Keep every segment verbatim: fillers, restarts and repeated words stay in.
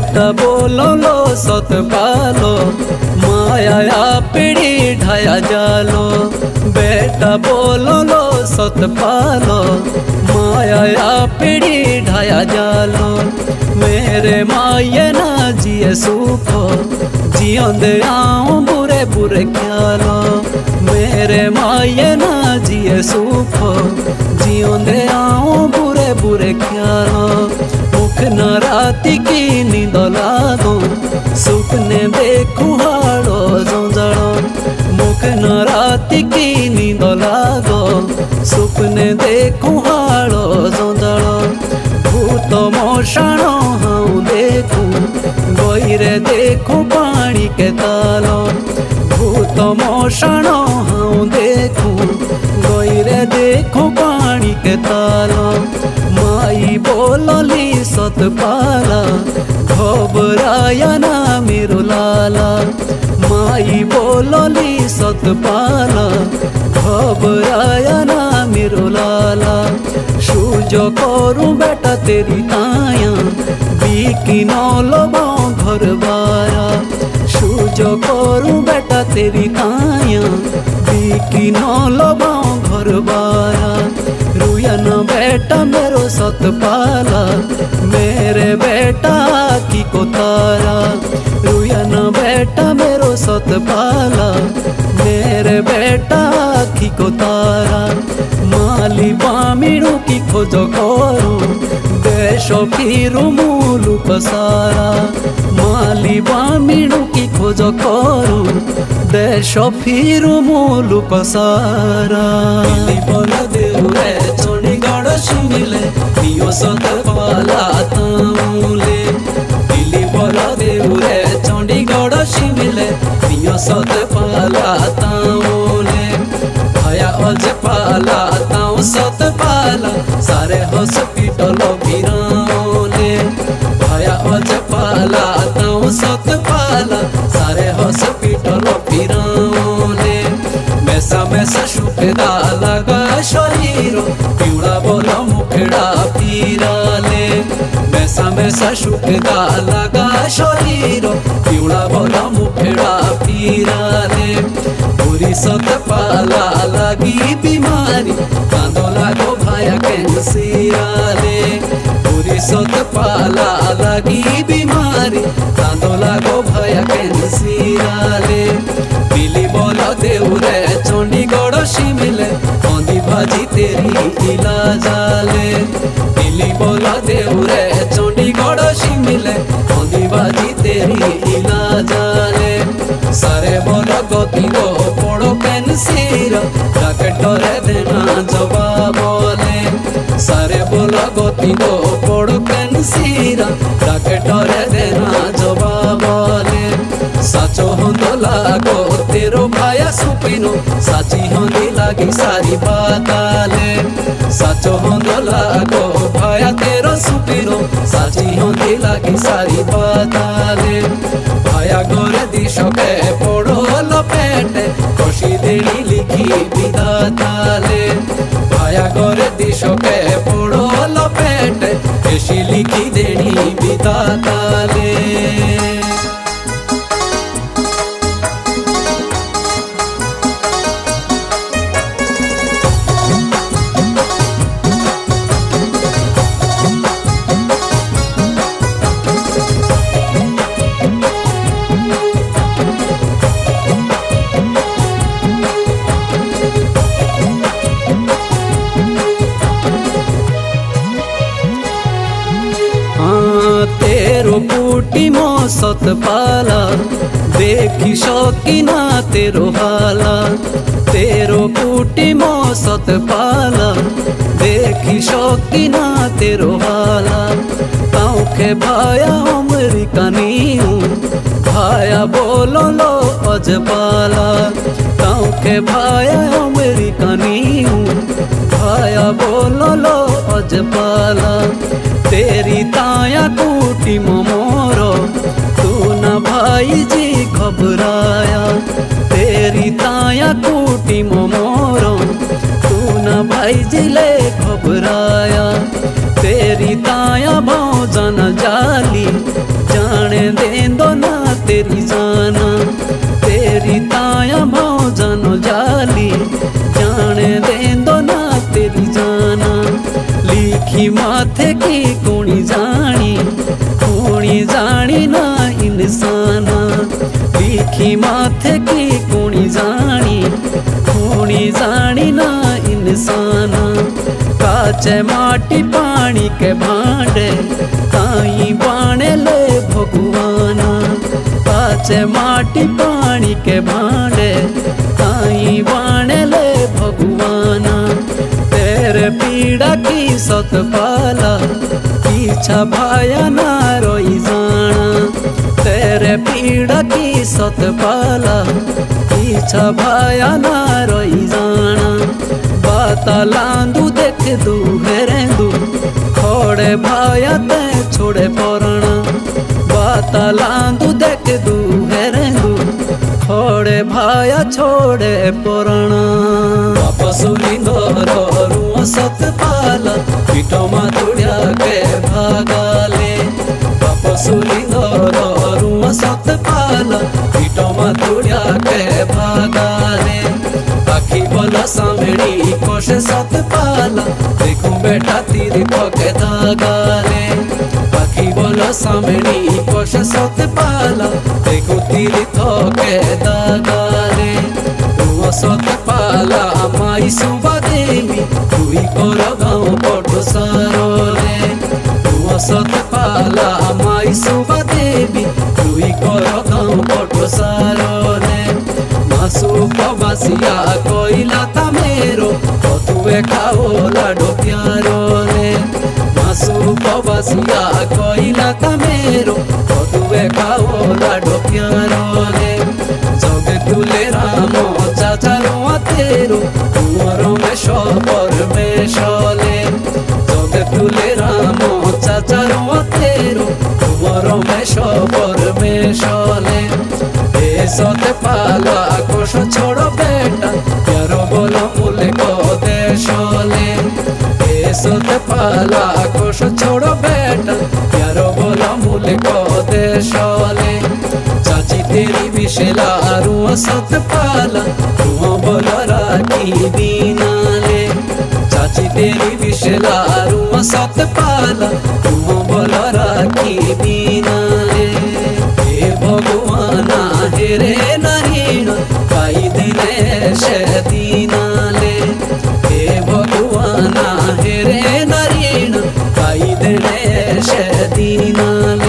बेटा बोलो लो सत पालो माया पीढ़ी ढाया जालो। बेटा बोलो लो सत पालो माया पीढ़ी ढाया जालो। मेरे माये ना जिए सुखो जियोंदे आऊं बुरे बुरे ख्यालो। मेरे माये ना जिए सुखो जियोंदे आऊं बुरे बुरे ख्यालो। मुख न राती की नींद लागो सुपने देखू हाड़ो जोंजड़ो। मुख न राती की नींद लागो सुपने देखू हाड़ो जोंजड़ो। भूत मोशाणो हाँ देखू गोईरे देखू पानी के तालो। भूत मोशाणो हाँ देखू गोईरे देखू पानी के तालो। माई बोलली सत पाला घबराया ना मेरो लाला। माई बोलली सत पाला घबराया ना मेरो लाला। सूजो करूं बेटा तेरी ताया बिकी नौलबो घर बारा। सूजो करूं बेटा तेरी ताया बिकी नौलबो घर बारा। रुया न बेटा मेरो सत पाला मेरे बेटा की को तारा। रुया न बेटा मेरो सत पाला मेरे बेटा की को तारा। माली बामिणु की खोजो करू देशो फिरू मूलु पसारा। माली बामिणु की खोजो करू देशो फिरू मूलु पसारा। बोल देव रे चंडीगढ़ शिमिले पियो सत पाला तामुले। दिल्ली बोल देव रे चंडीगढ़ शिमिले पियो सत पाला तामुले। भया अज पाला ताऊ सत पाला सारे हॉस्पिटल फिराओले। भया अज पाला ताऊ सत पाला सारे हॉस्पिटल फिराओले। मैसा मैसा शुकदा लगा शरीर पिवड़ा बोलो मुखड़ा फिराले। मैसा मैसा शुकदा लगा शरीर पिवड़ा बोलो मुखड़ा फिराले। पूरी सत पाला लगी बीमारी कांदो लागो भाया कैंसिराले। पूरी सत पाला लगी बीमारी कांदो लागो भाया कैंसिराले। बिली बोलो देव रे चंडीगढ़ शिमिले औंधी भाजी तेरी इलाजाले। बिली बोलो देव रे चंडीगढ़ शिमिले औंधी भाजी तेरी इलाजाले। सारे बोलो गति गो पड़ो पेंसिर डाक्टर देना जवाब बोले। सारे बोलो गति गो पड़ो पेंसिर डाक्टर देना जवाब बोले। साचो होंदो लागो तेरो भाया सुपिनो साची होंदी लागी सारी बाताले। साचो होंदो लागो भाया तेरो सुपिनो साची होंदी लागी सारी बाताले। भाया गोरे दिशो के पड़ो लपेटे खुशी देनी लिखी विधाताले। भाया गोरे दिशो के पड़ो लपेटे खुशी लिखी देनी विधाताले। तेरो बूटी मो सत पाला देखी शौकीना तेरो हाला। तेरो बूटी मो सत पाला देखी शौकीना तेरो हाला। ताऊ के भाया उमरी कनीऊ भाया बोलो लो अज पाला। ताऊ के भाया उमरी कनीऊ भाया बोलो लो अज पाला। तेरी ताया कूटी मोरो तू न भाई जी घबराया। तेरी ताया कूटी मोरो तू न भाई जी ले घबराया। तेरी ताया भाव जान जाली जान की कोणी जानी कोणी जानी ना इंसाना लिखी माथे की कोणी जानी कोणी जानी ना इंसाना काचे माटी पानी के भांडे ताई बाणे ले भगवाना काचे माटी पानी के भांडे ताई बाणे ले भगवाना तेरे पीड़ा की सतपाला पीछा भाया ना रोई जाना तेरे पीड़ा की सतपाला पीछा भाया ना रोई जाना बाता लांदू देख दू हेरेंदू खोड़े भाया ते छोड़े पौराणा बाता लांदू देख दू हेरेंदू खोड़े भाया छोड़े पौराणा वापस लिंदो सतपाला पीठो मातुड़िया के भागाले वापस लिंदो सतपाला पीठो मातुड़िया के भागाले आखी बोला सामड़ी कोश सतपाला देखूं बेटा तीरी पके धागाले आखी बोला सामड़ी कोश सतपाला देखूं तीरी थोके धागाले सतपाला माई सुबा देवी तुई कर गाँव पटो सारोले सतपाला माई सुबा देवी तुई कर गाँव पटो सारोले मासु पबासिया कोइला तमेरो तुए खाओ लाडो प्यारो रे मासु पबासिया कोइला तमेरो तुए खाओ लाडो प्यारो रे जग तुले रामो चाचारो तेरो तुमरो में शोपर में शोले जग तुले रामो चाचारो तेरो तुमरो में शोपर में शोले ए सतपाला कोश छोड़ो बेटा प्यारो बोलो मुले को दे शोले ए सतपाला कोश छोड़ो बेटा प्यारो बोलो मुले को दे शोले चाची तेरी विशेला रुआ सतपाला रुआ बोला राखी दीनाले चाची तेरी विशेला रुआ सतपाला रुआ बोला राखी दीनाले हे भगवाना हेरे नरीण काई दिने शे दीनाले हे भगवाना हेरे नरीण काई दिने शे दीनाले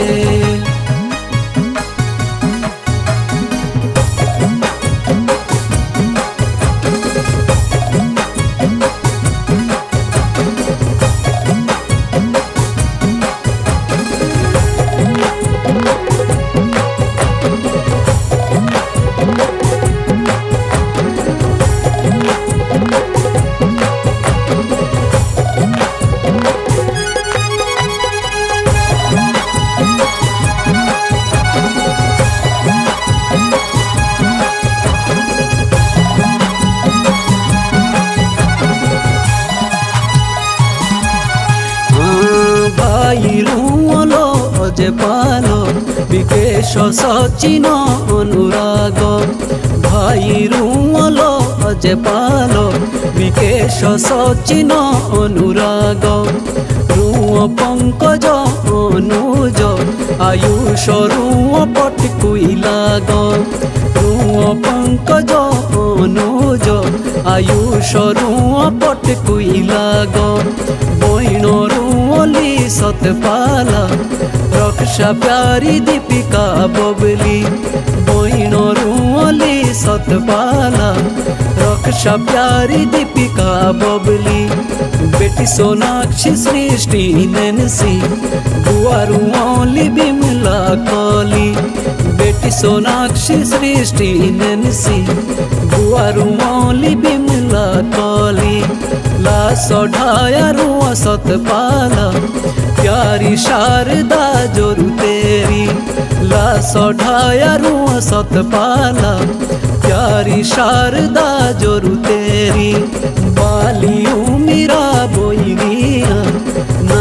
अजे पालो विकेश सचिन अनुराग भाई रुलो अजे पालो विकेश सचिन अनुराग रुओ पंकज अनुज आयुष रुओ पटकुइलाग रुओ पंकज अनुज आयुष रुओ पटकुइलाग बहिण रुओली सतपाला रक्षा प्यारी दीपिका बबली बहिण रुओली सतपाला रक्षा प्यारी दीपिका बबली बेटी सोनाक्षी सृष्टि नैनसी बुआ रुओली बिमला कली बेटी सोनाक्षी सृष्टि नैनसी बुआ रुओली बिमला कली ला सढ़ाया रुआ सतपाला प्यारी शारदा जोरू तेरी ला सढ़ाया रुआ सतपाला प्यारी शारदा जोरू तेरी बाली उमीरा बोईरिया ना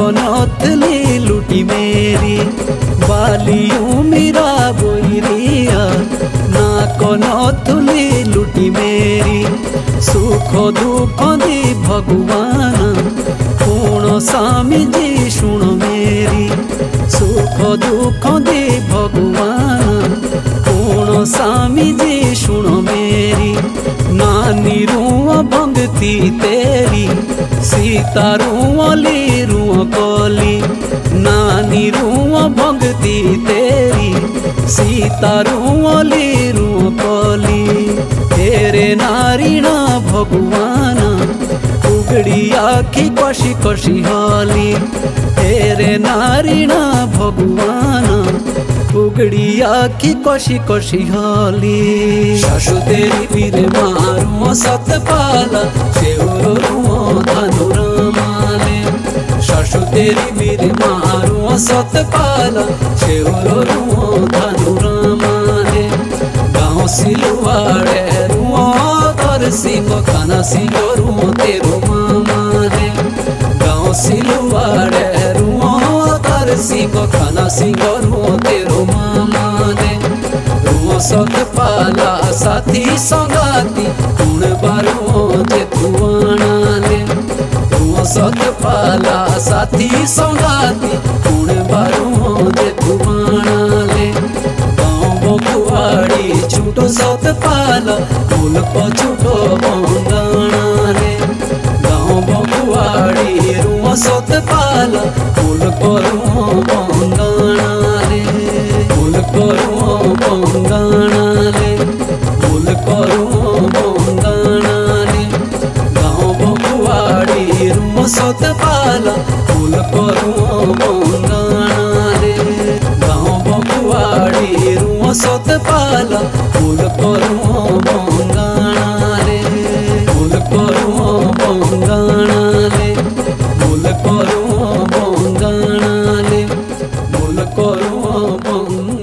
कोनोतली लुटी मेरी बाली उमीरा बोईरिया ना कोनोतली लुटी मेरी सुख दुख दी भगवान पूर्ण स्वामी जी शुण मेरी सुख दुख दे भगवान पूर्ण स्वामी जी शुण मेरी नानी रुआ भंगती तेरी सीता रुआली रुआ कली नानी रुआ भंगती तेरी सीता रुआली रुआ कली तेरे नारीणा भगवान उगड़ी आखी कशी कशी हाली तेरे नारीणा भगवान उगड़ी आखी कशी कशी हाली शाशु तेरी वीर मारू सतपाला शेवरो रुआ धनुरामाले शाशु तेरी वीर मारू सतपाला शेवरो रुआ धनुरामाले गाँव सिलवाड़े रुआ कर सिंह खाना सिंह रुआ तेरो मामाले गाँव सिलवाड़े रुआ कर सिंह खाना सिंह रुआ तेरो मामाले रुआ सतपाला साथी संगाती गुण बारो जे तुआणाले रुआ सतपाला साथी संगाती गुण बारो जे तुआणाले बकुआड़ी छूटो सतपाला फूल पछूटो बंगाणाले गाँव बकुआड़ी रुआ सतपाला फूल करुआ बंगाणाले फूल करुआ बंगाणाले फूल करुआ बंगाणाले गाँव बकुआड़ी रुआ सतपाला फूल करुआ बंगाणाले गाँव बकुआड़ी रुआ सतपाला फूल करुआ बंगाणाले फूल करुआ बंगाणाले फूल करुआ बंगाणाले फूल करुआ बंगाणाले।